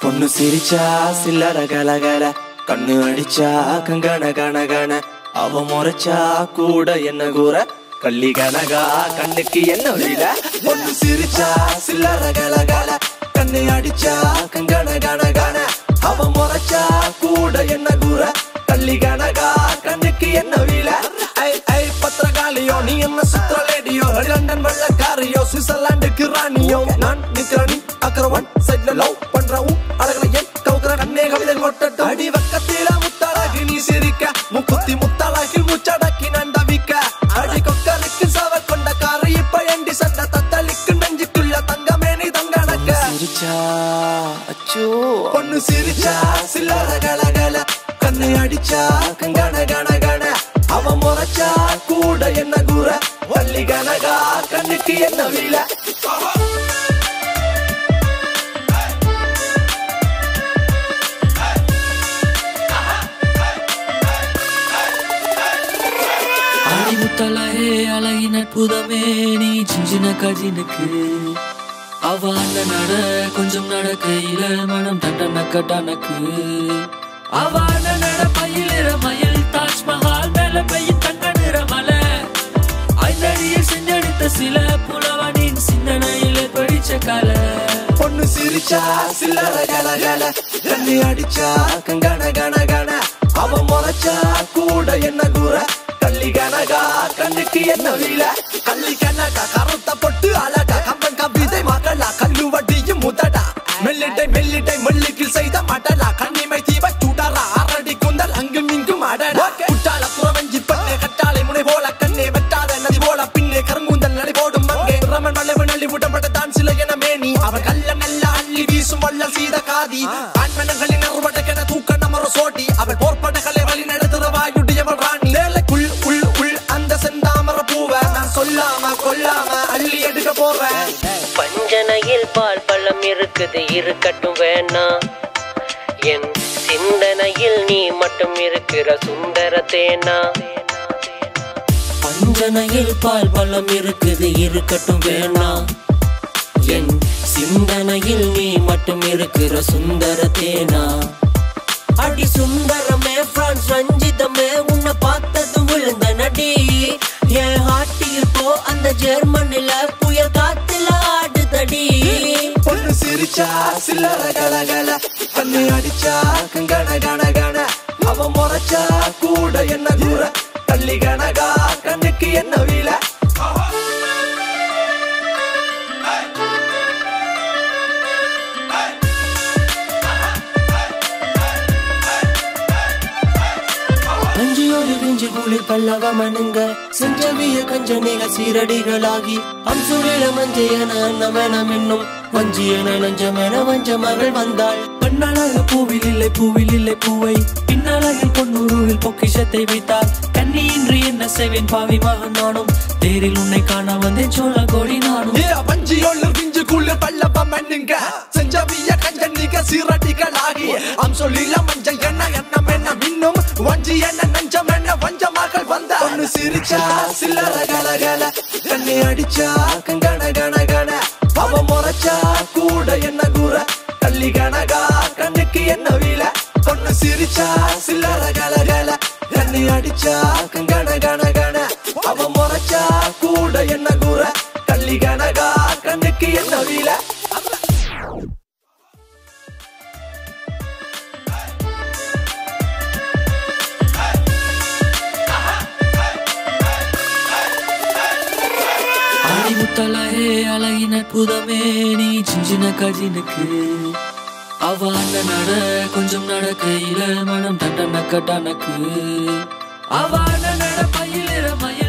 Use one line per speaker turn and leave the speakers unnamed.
பொண்ணு சிரிச்சா சில்லற கலகல, கண்ணு அடிச்சா கங்கன கனகன, அவ முறைச்சா கூட என்ன கூற, கள்ளி கனகா கண்ணுக்கு என்ன வீல. பொண்ணு சிரிச்சா சில்லற கலகல, கண்ணு அடிச்சா கங்கன கனகன, அவ முறைச்சா கூட என்ன கூற, கள்ளி கனகா கண்ணுக்கு என்ன வீல. ஐ ஐ பத்திரகாளியோ, நீ என்ன சுத்திர லேடியோ, லண்டன் வெள்ளக்காரியோ, சுவிட்சர்லாந்துக்கு ராணியோ, நான் நிக்கிறனி அக்கரவன் சைட்ல லவ் பண்றவும் அழகலையே கவுக்குற கண்ணே கவிதை கொட்டட்டும். அடி வக்கத்தில முத்தாளாகி நீ சிரிக்க, முக்குத்தி முத்தாளாகி முச்சடக்கி நண்டவிக்க, அடி கொக்கலுக்கு சவ கொண்ட காரை இப்ப எண்டி சண்ட தத்தளிக்கு நெஞ்சுக்குள்ள தங்கமே நீ தங்கடக்க. சிரிச்சா அச்சோ பொண்ணு சிரிச்சா சில்லற கலகல, கண்ணு அடிச்சா கங்கன கனகன, அவ முறைச்சா கூட என்ன கூற, வள்ளி கனகா கண்ணுக்கு என்ன வீல.
முத்தலகே அழகின் அற்புதமே நீ சின்ன கஜினுக்கு, அவ அண்ணன் நட கொஞ்சம் நடக்கையில மனம் தண்டனக்க டனக்கு, அவ அண்ணன் நட பயிலிற மயில் தாஜ்மஹால் மேல பெய்யும் தங்க நிற மலை, ஐந்தடியில் செஞ்சடித்த சில புலவனின் சிந்தனையில படிச்ச கலை.
பொண்ணு சிரிச்சா சில்லற கலகல, கண்ணு அடிச்சா கங்கன கனகன, அவ முறைச்சா கூட என்ன கூற, கள்ளி கனகா கண்ணுக்கு என்ன வீல. கள்ளி கனகா கருத்த பொட்டு அழகா, கம்பன் கவிதை மகளா, கல்லுவட்டியும் முதடா, மெல்லிட்டை மெல்லிட்டை மெல்லிக்கில் செய்த மடலா, கண்ணிமை தீப சுடரா, அரடி குந்தல் அங்கும் இங்கும் அடடா, குட்டால புறவஞ்சி பண்ணே கட்டாளை முனை போல, கண்ணே வெட்டாத நதி போல பின்னே கருங்குந்தல் நடை போடும் மங்கே, ரமன் வளைவு நள்ளி விடப்பட்ட தான் சில என மேனி, அவர் கல்ல நல்ல அள்ளி வீசும் வள்ளல் சீத காதி, ஆண்மனங்களின் அறுவடைக்கென தூக்க நமர சோட்டி, அவள் போர்ப்படைகளை வழி நடத்துற வாயுடையவள் ராணி, லேலைக்குள் அந்த செந்தாமர பூவ நான் சொல்லாம கொல்லாம அள்ளி எடுக்க போறேன்.
பஞ்சனையில் பால் பழம் இருக்குது இருக்கட்டும் வேணாம், என் சிந்தனையில் நீ மட்டும் இருக்கிற சுந்தர தேனா. பஞ்சனையில் பால் பழம் இருக்குது இருக்கட்டும் வேணாம், என் சிந்தனையில் நீ மட்டும் இருக்கிற சுந்தர தேனா. அடி சுந்தரமே பிரான்ஸ் ரஞ்சிதமே, உன்னை பார்த்ததும் விழுந்த நடி, என் ஹாட்டியில் போ அந்த ஜெர்மனில புயல் காத்துல ஆடுதடி.
பொண்ணு சிரிச்சா சில்லற கலகல, கண்ணு அடிச்சா கங்கன கனகன, அவ முறைச்சா கூட என்ன கூற, கள்ளி கனகா கண்ணுக்கு என்ன வீல.
குளிர் பல்லவ மனுங்க செஞ்சவிய கஞ்சனிக சீரடிகளாகி, அம்சுரில மஞ்சையன அன்னமெனம் என்னும் வஞ்சியன நஞ்சமென வஞ்ச மகள் வந்தாள். பெண்ணழக பூவில் இல்லை பூவில் இல்லை பூவை, பின்னழகில் பொன்னுருவில் பொக்கிஷத்தை வைத்தார். கண்ணியின்றி என்ன செய்வேன் பாவி மகன் நானும், தேரில் உன்னை காண வந்தேன் சோழ கோடி நானும்.
வஞ்சியோள்ள பிஞ்சு குளிர் பல்லவ மனுங்க செஞ்சவிய கஞ்சனிக சீரடிகளாகி, அம்சுரில மஞ்சையன அன்னமெனம் என்னும் வஞ்சியன நஞ்சமென வஞ்ச மகள் வந்தாள். பொண்ணு சிரிச்சா சில்லற கலகல, கண்ணு அடிச்சா கங்கன கனகன, அவ முறைச்சா கூட என்ன கூற, கள்ளி கனகா கண்ணுக்கு என்ன வீல. பொண்ணு சிரிச்சா சில்லற கலகல, கண்ணு அடிச்சா கங்கன கனகன, அவ முறைச்சா கூட என்ன கூற, கள்ளி கனகா கண்ணுக்கு என்ன வீல.
முத்தலகே அழகின் அற்புதமே நீ சின்ன கஜினுக்கு, அவ அண்ணன் நட கொஞ்சம் நடக்கையில மனம் தண்டனக்க டனக்கு, அவ அண்ணன் நட பயிலிற மயில்